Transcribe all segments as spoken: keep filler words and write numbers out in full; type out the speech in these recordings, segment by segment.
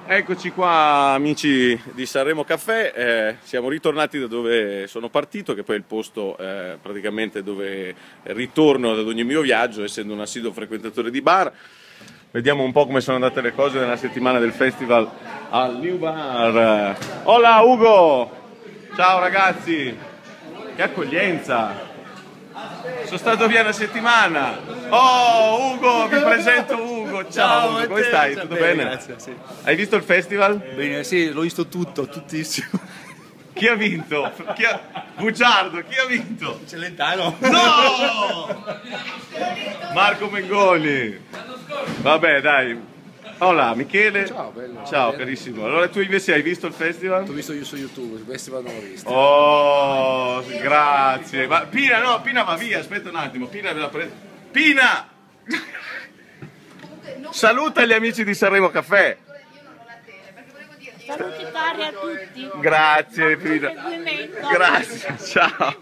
Eccoci qua amici di Sanremo Caffè, eh, siamo ritornati da dove sono partito, che poi è il posto eh, praticamente dove ritorno ad ogni mio viaggio, essendo un assiduo frequentatore di bar. Vediamo un po' come sono andate le cose nella settimana del festival al New Bar. Hola Ugo! Ciao ragazzi! Che accoglienza! Sono stato via una settimana. Oh Ugo, vi presento Ugo. Ciao, Ciao Ugo, come stai? Tutto bene? bene? Grazie, sì. Hai visto il festival? Bene, sì, l'ho visto tutto, tuttissimo. Chi ha vinto? Chi ha... Bugiardo, chi ha vinto? Celentano. No! Marco Mengoni. Vabbè, dai. Hola, Michele. Ciao, bello. Ciao, bene. carissimo. Allora tu invece hai visto il festival? L'ho visto io su YouTube, il festival non l'ho visto. Oh, grazie. Ma Pina, no, Pina va via, aspetta un attimo. Pina ve la prende. Pina! Saluta gli amici di Sanremo Caffè. Saluti cari a tutti. Grazie, Pina. Grazie, ciao.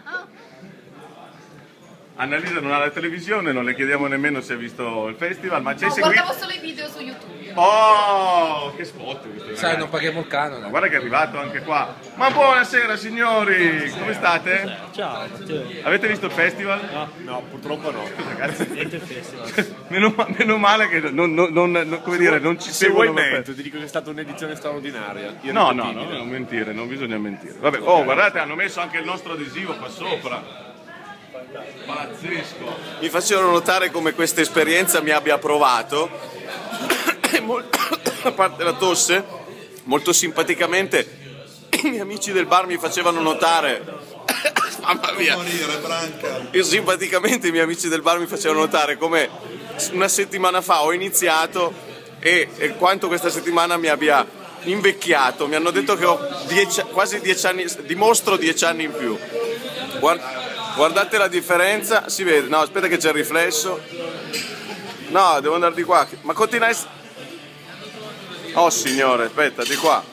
Annalisa non ha la televisione, non le chiediamo nemmeno se ha visto il festival, ma ci hai No, seguito? guardavo solo i video su YouTube. Oh, che spot questo, Sai, non paghiamo il canone. Ma guarda che è arrivato anche qua. Ma buonasera signori, come state? Ciao Matteo. Avete visto il festival? No, no, purtroppo no. Ragazzi, Niente il festival. meno, meno male che non, non, non, non, come dire, non ci Se vuoi seguono. mento, ti dico che è stata un'edizione straordinaria. Io No, ero no, no, timido. non mentire, non bisogna mentire. Vabbè, oh, guardate, hanno messo anche il nostro adesivo qua sopra. Pazzesco. Mi facevano notare come questa esperienza mi abbia provato, e molto, a parte la tosse, molto simpaticamente i miei amici del bar mi facevano notare, mamma mia, e simpaticamente i miei amici del bar mi facevano notare come una settimana fa ho iniziato e, e quanto questa settimana mi abbia invecchiato. Mi hanno detto che ho dieci, quasi dieci anni, dimostro dieci anni in più. Guarda, Guardate la differenza, si vede, no aspetta che c'è il riflesso, no devo andare di qua, ma continua a essere, oh signore, aspetta, di qua,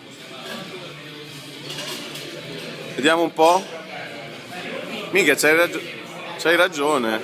vediamo un po', mica c'hai ragio... c'hai ragione,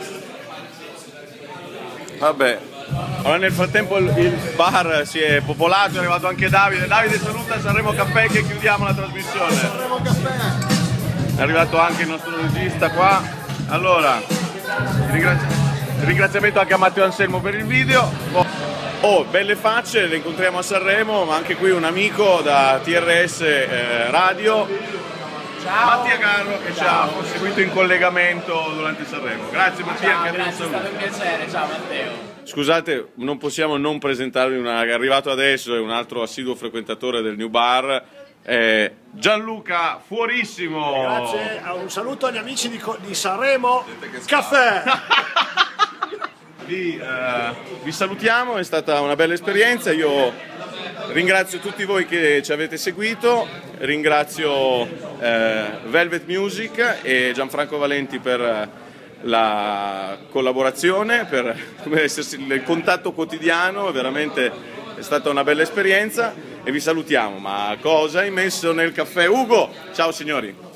vabbè. Allora nel frattempo il, il bar si è popolato, è arrivato anche Davide, Davide saluta Sanremo Caffè che chiudiamo la trasmissione. Sanremo Caffè! È arrivato anche il nostro regista qua. Allora, ringrazi... ringraziamento anche a Matteo Anselmo per il video. Oh, belle facce, le incontriamo a Sanremo, ma anche qui un amico da T R S eh, Radio. Ciao. Mattia Carro che ci ha seguito in collegamento durante Sanremo. Grazie Mattia. Ciao, anche grazie, è stato un piacere, ciao Matteo. Scusate, non possiamo non presentarvi una, è arrivato adesso, è un altro assiduo frequentatore del New Bar. Eh, Gianluca Fuorissimo. Grazie, un saluto agli amici di, di Sanremo Caffè. vi, eh, vi salutiamo, è stata una bella esperienza. Io ringrazio tutti voi che ci avete seguito, ringrazio eh, Velvet Music e Gianfranco Valenti per la collaborazione, per come essersi, il contatto quotidiano, veramente è stata una bella esperienza. E vi salutiamo, ma cosa hai messo nel caffè? Ugo, ciao signori!